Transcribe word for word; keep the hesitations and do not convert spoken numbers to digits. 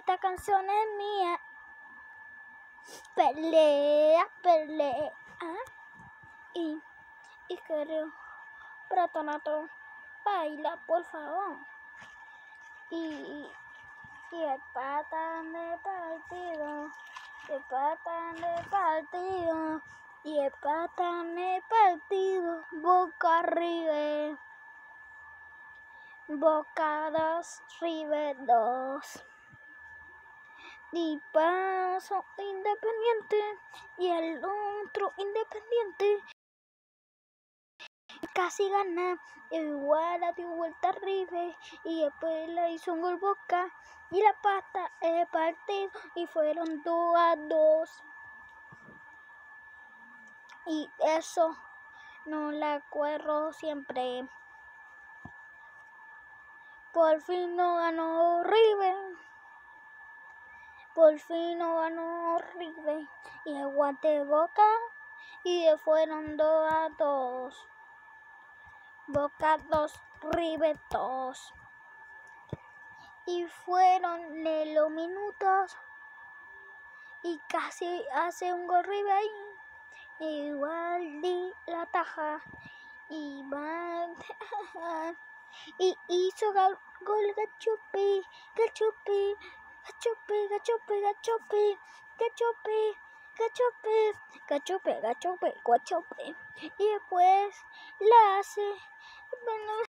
esta canción es mía. Pelea, pelea. Y, y creo, Pratonato, baila, por favor. Y, y el patán de partido, el patán de partido, y el patán de partido, Boca River, Boca dos, River dos. Y paso Independiente y el otro Independiente casi gana, igual a dio vuelta River y después la hizo un gol Boca y la pata el partido y fueron dos a dos. Y eso no la acuerdo siempre. Por fin no ganó River. Por fin no ganó River y aguante Boca y fueron dos a dos. Boca dos, River dos. Y fueron de los minutos y casi hace un gol River ahí. Igual di la taja y van y hizo gol, gol Gachupi, Gachupi, Gachupi, Gachupi, Gachupi, Gachupi, Gachupi, Gachupi, Gachupi, Gachupi. Y después la hace, bueno,